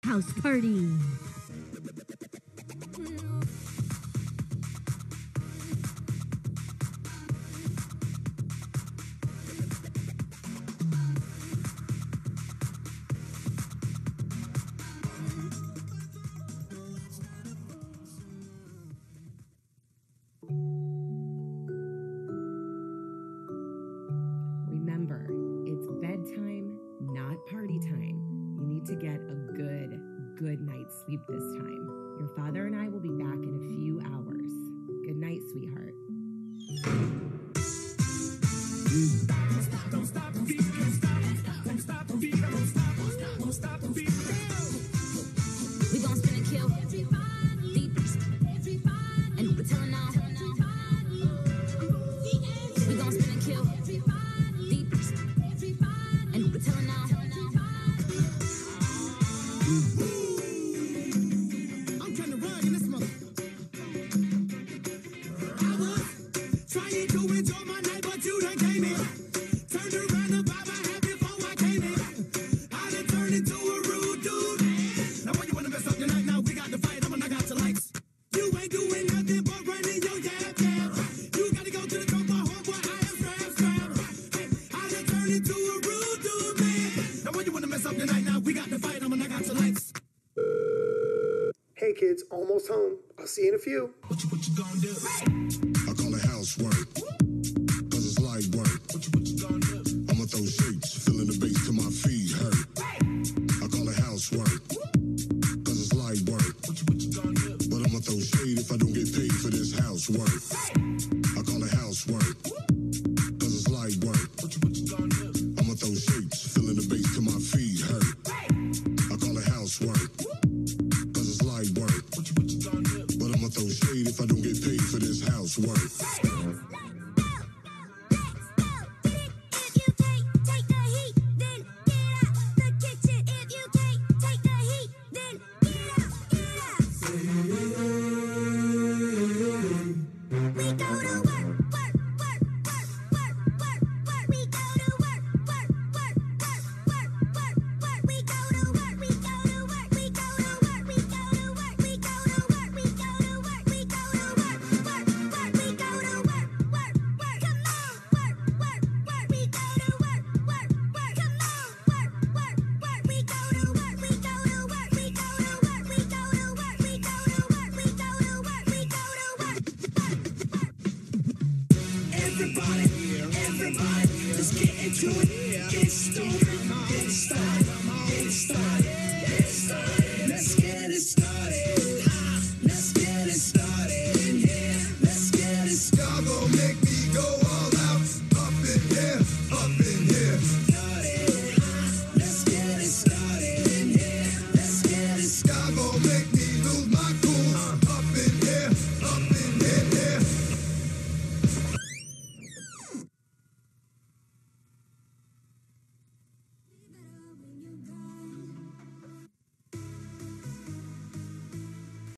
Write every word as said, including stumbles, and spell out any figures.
house party. Remember, it's bedtime, not party time. You need to get a good, good night's sleep this time. Your father and I will be back in a few hours. Good night, sweetheart. Don't stop, don't stop, don't stop, don't stop, don't stop, don't stop, don't stop, don't stop. We gon' spin and kill deep, and we're telling all. We gon' spin and kill deep, and we're telling all. I'm trying to run in this mother. I was trying to enjoy my night, but you done came in. Turned around the vibe I had before I came in. I done turned into a rude dude. Now why you wanna mess up your night? Now we got to fight, I'ma knock out your lights. You ain't doing nothing but running your jab, jab. You gotta go to the top, my homeboy, I am strap, strap. Hey, I done turned into a rude dude, man. Now why you wanna mess up your night? Now we got to fight, I'ma knock out your lights. Hey kids, almost home. I'll see you in a few. What you, what you gonna do? I call it housework, cause it's light work. What you, what you gonna do? I'ma throw shapes, feeling the bass till my feet hurt. I call it housework, cause it's light work. What you, what you gonna do? But I'ma throw shade if I don't get paid for this housework. I call it housework, cause it's light work. What you, what you gonna do? I'ma throw shapes, feeling the bass till my feet hurt. I call it housework, cause it's light work. What you, what you gonna do? But I'ma throw shade if I don't get paid for this housework. Everybody, everybody, just get into it. Get started, get started, get started.